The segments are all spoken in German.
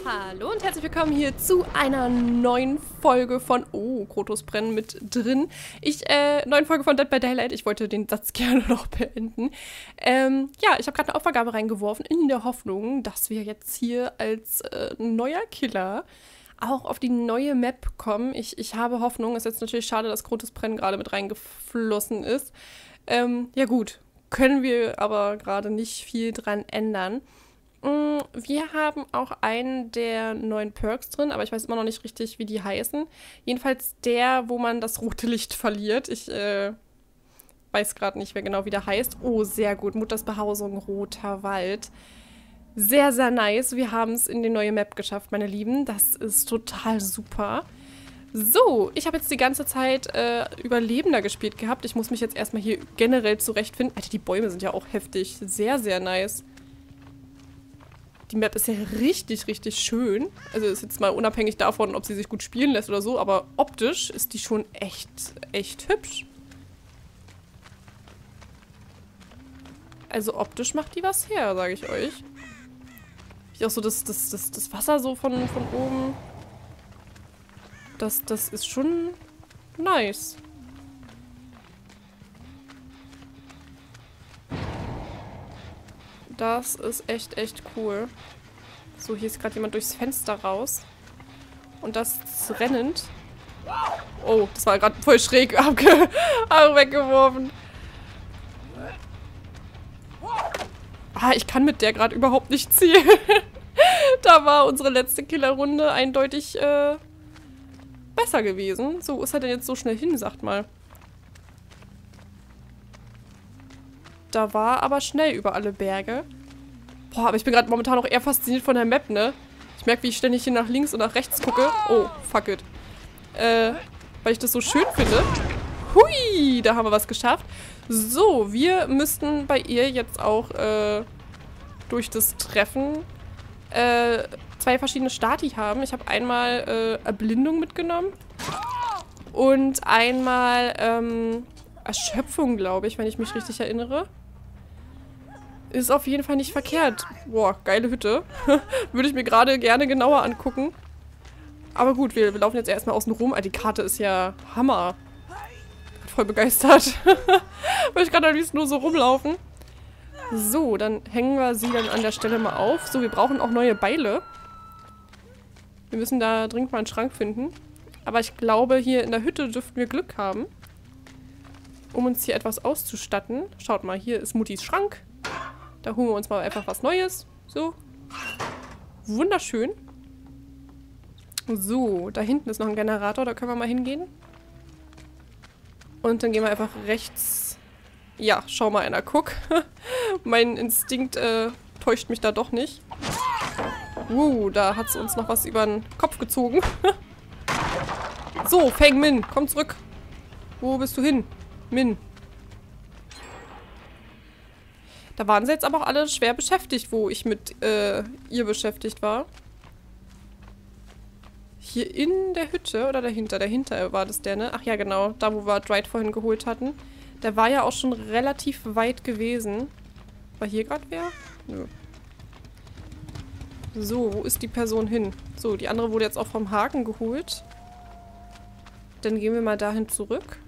Hallo und herzlich willkommen hier zu einer neuen Folge von Krotos brennen mit drin. Neuen Folge von Dead by Daylight. Ich wollte den Satz gerne noch beenden. Ja, ich habe gerade eine Aufgabe reingeworfen in der Hoffnung, dass wir jetzt hier als neuer Killer auch auf die neue Map kommen. Ich habe Hoffnung. Ist jetzt natürlich schade, dass Krotos brennen gerade mit reingeflossen ist. Ja gut, können wir aber gerade nicht viel dran ändern. Wir haben auch einen der neuen Perks drin, aber ich weiß immer noch nicht richtig, wie die heißen. Jedenfalls der, wo man das rote Licht verliert. Ich weiß gerade nicht, wer genau wie der heißt. Oh, sehr gut. Mutters Behausung, Roter Wald. Sehr, sehr nice. Wir haben es in die neue Map geschafft, meine Lieben. Das ist total super. So, ich habe jetzt die ganze Zeit Überlebender gespielt gehabt. Ich muss mich jetzt erstmal hier generell zurechtfinden. Alter, die Bäume sind ja auch heftig. Sehr, sehr nice. Die Map ist ja richtig, richtig schön. Also ist jetzt mal unabhängig davon, ob sie sich gut spielen lässt oder so, aber optisch ist die schon echt, echt hübsch. Also optisch macht die was her, sage ich euch. Ich auch so das Wasser so von oben. Das ist schon nice. Das ist echt, echt cool. So, hier ist gerade jemand durchs Fenster raus. Und das ist rennend. Oh, das war gerade voll schräg weggeworfen. Ah, ich kann mit der gerade überhaupt nicht zielen. Da war unsere letzte Killerrunde eindeutig besser gewesen. So, wo ist er denn jetzt so schnell hin, sagt mal. Da war aber schnell über alle Berge. Boah, aber ich bin gerade momentan auch eher fasziniert von der Map, ne? Ich merke, wie ich ständig hier nach links und nach rechts gucke. Oh, fuck it. Weil ich das so schön finde. Hui, da haben wir was geschafft. So, wir müssten bei ihr jetzt auch durch das Treffen zwei verschiedene Stati haben. Ich habe einmal Erblindung mitgenommen. Und einmal Erschöpfung, glaube ich, wenn ich mich richtig erinnere. Ist auf jeden Fall nicht verkehrt. Boah, geile Hütte. Würde ich mir gerade gerne genauer angucken. Aber gut, wir laufen jetzt erstmal außen rum. Die Karte ist ja Hammer. Voll begeistert. Würde ich gerade am liebsten nur so rumlaufen. So, dann hängen wir sie dann an der Stelle mal auf. So, wir brauchen auch neue Beile. Wir müssen da dringend mal einen Schrank finden. Aber ich glaube, hier in der Hütte dürften wir Glück haben, um uns hier etwas auszustatten. Schaut mal, hier ist Muttis Schrank. Da holen wir uns mal einfach was Neues. So. Wunderschön. So, da hinten ist noch ein Generator, da können wir mal hingehen. Und dann gehen wir einfach rechts. Ja, schau mal einer, guck. Mein Instinkt täuscht mich da doch nicht. Da hat es uns noch was über den Kopf gezogen. So, Feng Min, komm zurück. Wo bist du hin? Min. Da waren sie jetzt aber auch alle schwer beschäftigt, wo ich mit ihr beschäftigt war. Hier in der Hütte oder dahinter? Dahinter war das der, ne? Ach ja, genau. Da, wo wir Dwight vorhin geholt hatten. Der war ja auch schon relativ weit gewesen. War hier gerade wer? Nö. So, wo ist die Person hin? So, die andere wurde jetzt auch vom Haken geholt. Dann gehen wir mal dahin zurück.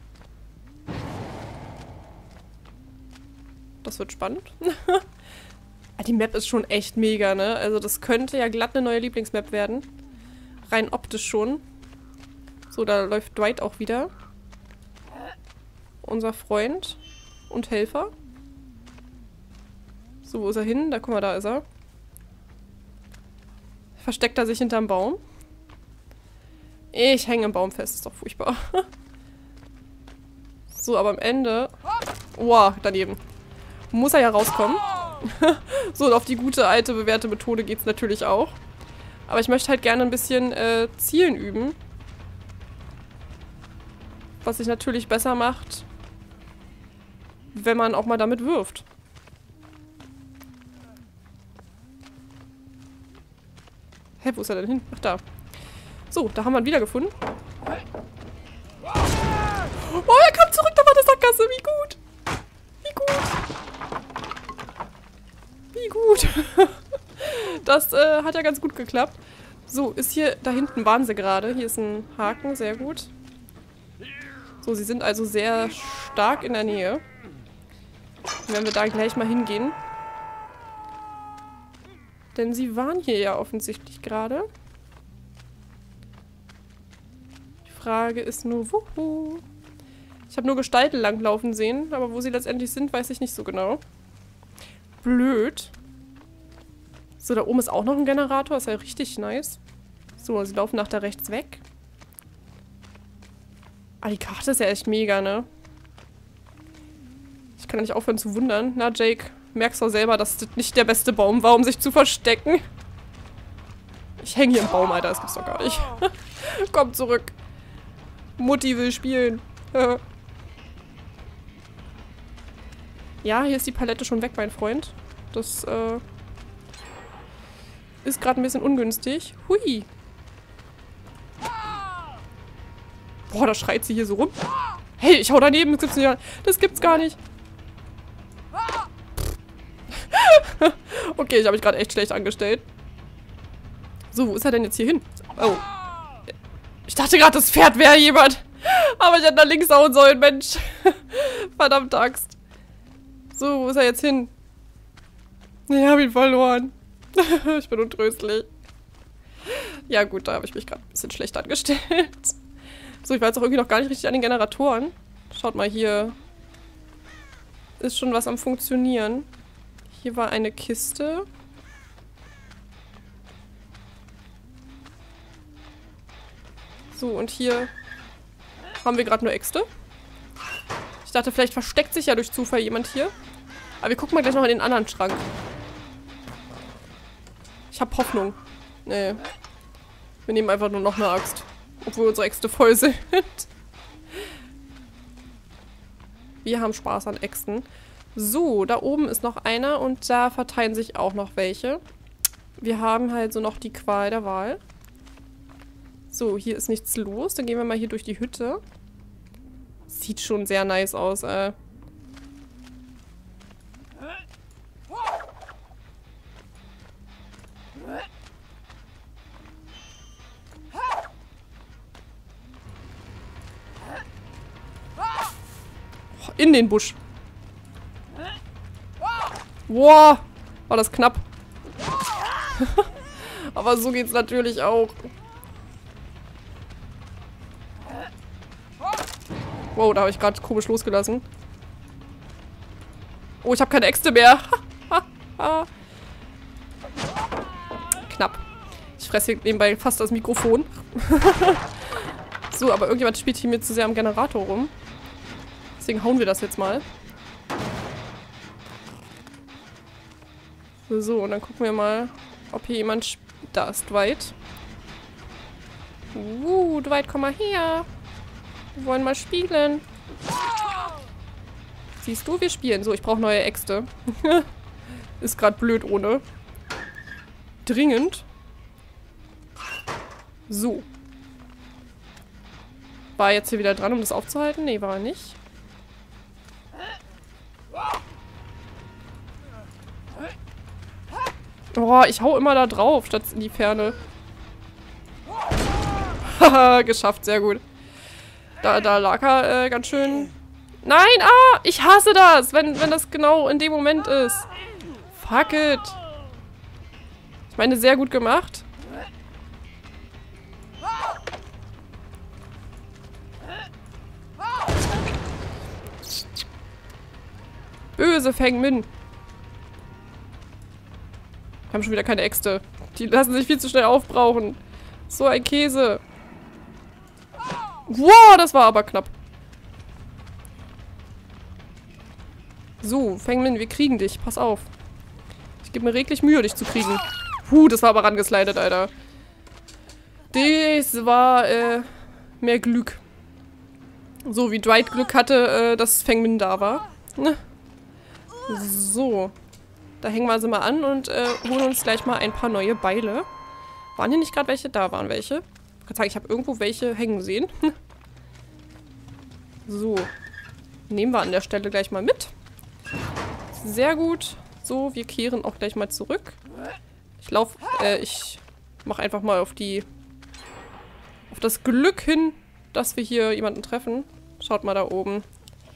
Das wird spannend. Die Map ist schon echt mega, ne? Also das könnte ja glatt eine neue Lieblingsmap werden. Rein optisch schon. So, da läuft Dwight auch wieder. Unser Freund und Helfer. So, wo ist er hin? Da, guck mal, da ist er. Versteckt er sich hinterm Baum? Ich hänge im Baum fest, ist doch furchtbar. So, aber am Ende... Wow, daneben. Muss er ja rauskommen. So, und auf die gute, alte, bewährte Methode geht es natürlich auch. Aber ich möchte halt gerne ein bisschen Zielen üben. Was sich natürlich besser macht, wenn man auch mal damit wirft. Hä, wo ist er denn hin? Ach, da. So, da haben wir ihn wieder gefunden. Oh, er kam zurück, da war eine Sackgasse. Wie gut. Wie gut. Wie gut. Das hat ja ganz gut geklappt. So, ist hier, da hinten waren sie gerade. Hier ist ein Haken, sehr gut. So, sie sind also sehr stark in der Nähe. Dann werden wir da gleich mal hingehen. Denn sie waren hier ja offensichtlich gerade. Die Frage ist nur, wuhu. Ich habe nur Gestalten langlaufen sehen, aber wo sie letztendlich sind, weiß ich nicht so genau. Blöd. So, da oben ist auch noch ein Generator. Ist ja richtig nice. So, sie laufen nach da rechts weg. Ah, die Karte ist ja echt mega, ne? Ich kann ja nicht aufhören zu wundern. Na, Jake, merkst du selber, dass das nicht der beste Baum war, um sich zu verstecken? Ich hänge hier im Baum, Alter. Das gibt's doch gar nicht. Komm zurück. Mutti will spielen. Ja, hier ist die Palette schon weg, mein Freund. Das, ist gerade ein bisschen ungünstig. Hui. Boah, da schreit sie hier so rum. Hey, ich hau daneben. Das gibt's nicht. Das gibt's gar nicht. Okay, ich habe mich gerade echt schlecht angestellt. So, wo ist er denn jetzt hier hin? Oh. Ich dachte gerade, das Pferd wäre jemand. Aber ich hätte nach links hauen sollen, Mensch. Verdammte Axt. So, wo ist er jetzt hin? Ich habe ihn verloren. Ich bin untröstlich. Ja gut, da habe ich mich gerade ein bisschen schlecht angestellt. So, ich war jetzt auch irgendwie noch gar nicht richtig an den Generatoren. Schaut mal, hier ist schon was am Funktionieren. Hier war eine Kiste. So, und hier haben wir gerade nur Äxte. Ich dachte, vielleicht versteckt sich ja durch Zufall jemand hier. Aber wir gucken mal gleich noch in den anderen Schrank. Ich habe Hoffnung. Nee. Wir nehmen einfach nur noch eine Axt. Obwohl unsere Äxte voll sind. Wir haben Spaß an Äxten. So, da oben ist noch einer und da verteilen sich auch noch welche. Wir haben halt so noch die Qual der Wahl. So, hier ist nichts los. Dann gehen wir mal hier durch die Hütte. Sieht schon sehr nice aus, In den Busch. Wow, war das knapp. Aber so geht's natürlich auch. Wow, da habe ich gerade komisch losgelassen. Oh, ich habe keine Äxte mehr. Knapp. Ich fresse hier nebenbei fast das Mikrofon. So, aber irgendjemand spielt hier mir zu sehr am Generator rum. Deswegen hauen wir das jetzt mal. So, und dann gucken wir mal, ob hier jemand... Da ist Dwight. Dwight, komm mal her. Wir wollen mal spielen. Siehst du, wir spielen. So, ich brauche neue Äxte. Ist gerade blöd ohne. Dringend. So. War er jetzt hier wieder dran, um das aufzuhalten? Nee, war er nicht. Oh, ich hau immer da drauf, statt in die Ferne. Haha, geschafft, sehr gut. Da lag er ganz schön... Nein, ich hasse das, wenn das genau in dem Moment ist. Fuck it. Ich meine, sehr gut gemacht. Böse Feng Min. Wir haben schon wieder keine Äxte. Die lassen sich viel zu schnell aufbrauchen. So ein Käse. Wow, das war aber knapp. So, Feng Min, wir kriegen dich. Pass auf. Ich gebe mir reglich Mühe, dich zu kriegen. Das war aber rangeslidet, Alter. Das war, mehr Glück. So, wie Dwight Glück hatte, dass Feng Min da war. So. Da hängen wir sie mal an und holen uns gleich mal ein paar neue Beile. Waren hier nicht gerade welche? Da waren welche. Ich kann sagen, ich habe irgendwo welche hängen sehen. So. Nehmen wir an der Stelle gleich mal mit. Sehr gut. So, wir kehren auch gleich mal zurück. Ich mach einfach mal auf das Glück hin, dass wir hier jemanden treffen. Schaut mal da oben.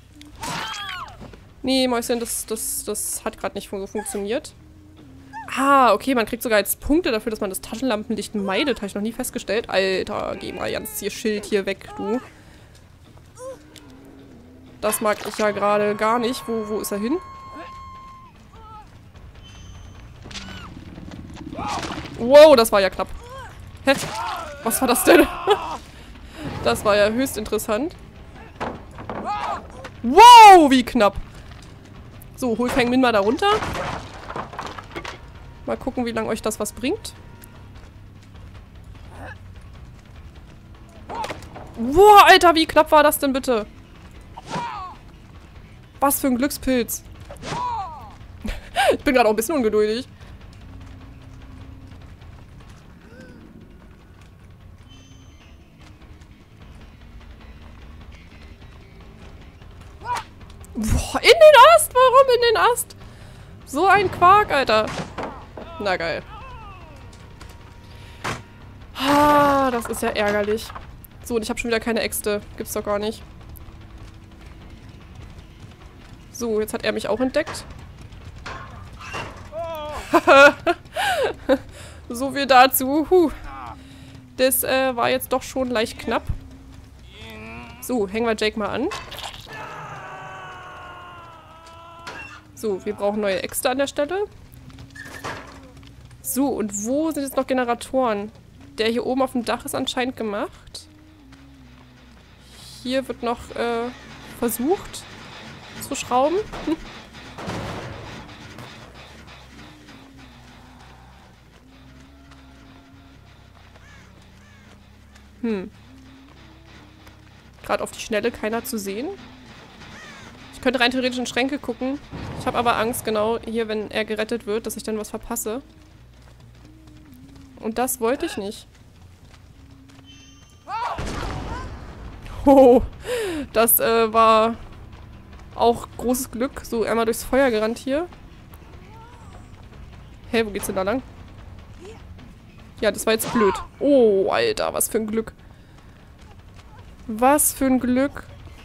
Nee, Mäuschen, das hat gerade nicht funktioniert. Ah, okay, man kriegt sogar jetzt Punkte dafür, dass man das Taschenlampenlicht meidet. Habe ich noch nie festgestellt. Alter, geh mal ganz ihr Schild hier weg, du. Das mag ich ja gerade gar nicht. Wo ist er hin? Wow, das war ja knapp. Hä? Was war das denn? Das war ja höchst interessant. Wow, wie knapp. So, hol Feng Min mal da runter. Mal gucken, wie lange euch das was bringt. Boah, Alter, wie knapp war das denn bitte? Was für ein Glückspilz. Ich bin gerade auch ein bisschen ungeduldig. Boah, in den Ast? Warum in den Ast? So ein Quark, Alter. Na geil. Ah, das ist ja ärgerlich. So, und ich habe schon wieder keine Äxte. Gibt's doch gar nicht. So, jetzt hat er mich auch entdeckt. So viel dazu. Das war jetzt doch schon leicht knapp. So, hängen wir Jake mal an. So, wir brauchen neue Äxte an der Stelle. So, und wo sind jetzt noch Generatoren? Der hier oben auf dem Dach ist anscheinend gemacht. Hier wird noch versucht zu schrauben. Gerade auf die Schnelle keiner zu sehen. Ich könnte rein theoretisch in Schränke gucken. Ich habe aber Angst, genau hier, wenn er gerettet wird, dass ich dann was verpasse. Und das wollte ich nicht. Oh, das war auch großes Glück. So, einmal durchs Feuer gerannt hier. Hä, wo geht's denn da lang? Ja, das war jetzt blöd. Oh, Alter, was für ein Glück. Was für ein Glück.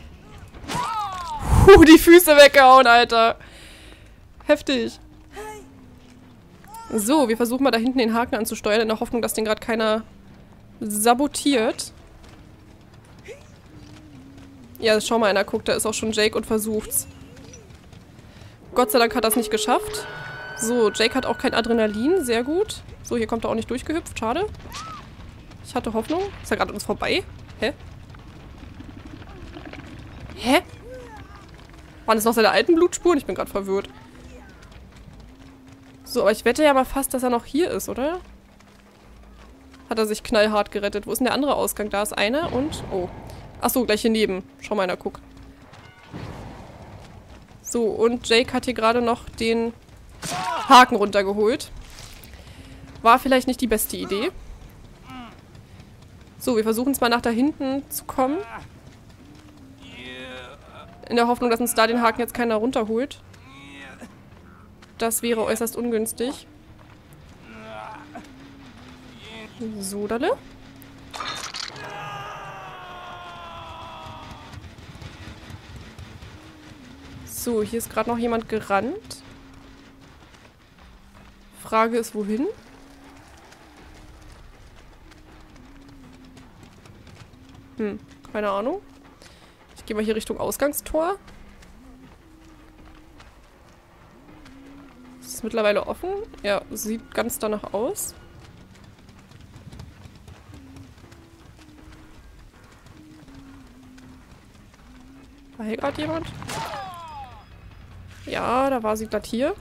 Die Füße weggehauen, Alter. Heftig. So, wir versuchen mal da hinten den Haken anzusteuern, in der Hoffnung, dass den gerade keiner sabotiert. Ja, schau mal, einer guckt, da ist auch schon Jake und versucht's. Gott sei Dank hat er es nicht geschafft. So, Jake hat auch kein Adrenalin, sehr gut. So, hier kommt er auch nicht durchgehüpft, schade. Ich hatte Hoffnung. Ist er gerade an uns vorbei? Hä? Hä? Waren das noch seine alten Blutspuren? Ich bin gerade verwirrt. So, aber ich wette ja mal fast, dass er noch hier ist, oder? Hat er sich knallhart gerettet. Wo ist denn der andere Ausgang? Da ist einer und... Oh. Achso, gleich hier neben. Schau mal einer, guck. So, und Jake hat hier gerade noch den Haken runtergeholt. War vielleicht nicht die beste Idee. So, wir versuchen es mal nach da hinten zu kommen. In der Hoffnung, dass uns da den Haken jetzt keiner runterholt. Das wäre äußerst ungünstig. So, dalle. So, hier ist gerade noch jemand gerannt. Frage ist, wohin? Keine Ahnung. Ich gehe mal hier Richtung Ausgangstor. Ist es mittlerweile offen? Ja, sieht ganz danach aus. War hier gerade jemand? Ja, da war sie glatt hier.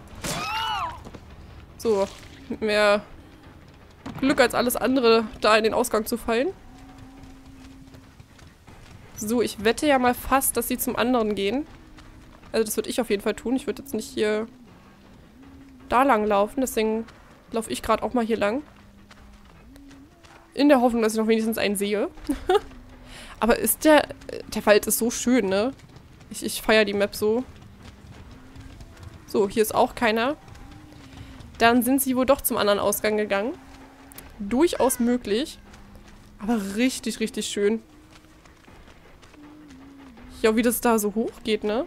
So, mit mehr Glück als alles andere, da in den Ausgang zu fallen. So, ich wette ja mal fast, dass sie zum anderen gehen. Also das würde ich auf jeden Fall tun. Ich würde jetzt nicht hier da lang laufen. Deswegen laufe ich gerade auch mal hier lang. In der Hoffnung, dass ich noch wenigstens einen sehe. Aber ist der Wald ist so schön, ne? Ich feiere die Map so. So, hier ist auch keiner. Dann sind sie wohl doch zum anderen Ausgang gegangen. Durchaus möglich. Aber richtig, richtig schön. Ja, wie das da so hoch geht, ne?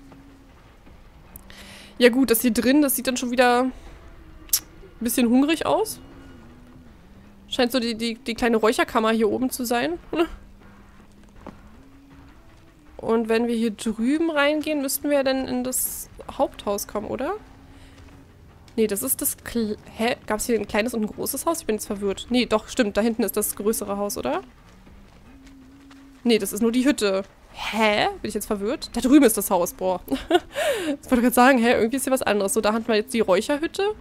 Ja gut, das hier drin, das sieht dann schon wieder ein bisschen hungrig aus. Scheint so die kleine Räucherkammer hier oben zu sein. Und wenn wir hier drüben reingehen, müssten wir ja dann in das Haupthaus kommen, oder? Nee, das ist das... Hä? Gab es hier ein kleines und ein großes Haus? Ich bin jetzt verwirrt. Nee, doch, stimmt. Da hinten ist das größere Haus, oder? Nee, das ist nur die Hütte. Hä? Bin ich jetzt verwirrt? Da drüben ist das Haus, boah. Ich wollte gerade sagen, hä? Irgendwie ist hier was anderes. So, da hatten wir jetzt die Räucherhütte.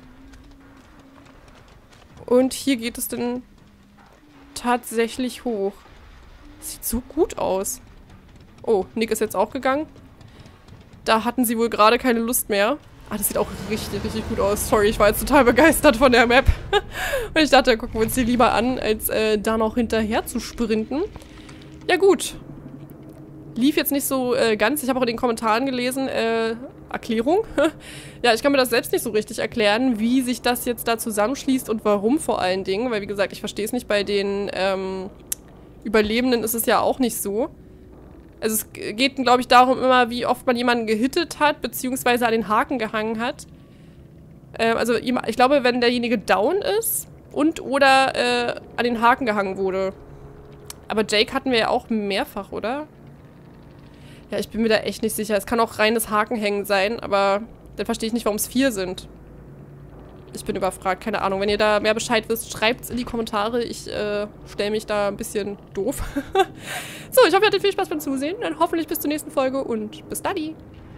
Und hier geht es dann tatsächlich hoch. Sieht so gut aus. Oh, Nick ist jetzt auch gegangen. Da hatten sie wohl gerade keine Lust mehr. Ah, das sieht auch richtig, richtig gut aus. Sorry, ich war jetzt total begeistert von der Map. Und ich dachte, gucken wir uns die lieber an, als da noch hinterher zu sprinten. Ja gut. Lief jetzt nicht so ganz. Ich habe auch in den Kommentaren gelesen, Erklärung. Ja, ich kann mir das selbst nicht so richtig erklären, wie sich das jetzt da zusammenschließt und warum vor allen Dingen. Weil, wie gesagt, ich verstehe es nicht. Bei den Überlebenden ist es ja auch nicht so. Also es geht, glaube ich, darum immer, wie oft man jemanden gehittet hat, beziehungsweise an den Haken gehangen hat. Also ich glaube, wenn derjenige down ist und oder an den Haken gehangen wurde. Aber Jake hatten wir ja auch mehrfach, oder? Ja, ich bin mir da echt nicht sicher. Es kann auch reines Hakenhängen sein, aber dann verstehe ich nicht, warum es 4 sind. Ich bin überfragt, keine Ahnung. Wenn ihr da mehr Bescheid wisst, schreibt es in die Kommentare. Ich stelle mich da ein bisschen doof. So, ich hoffe, ihr hattet viel Spaß beim Zusehen. Dann hoffentlich bis zur nächsten Folge und bis dann.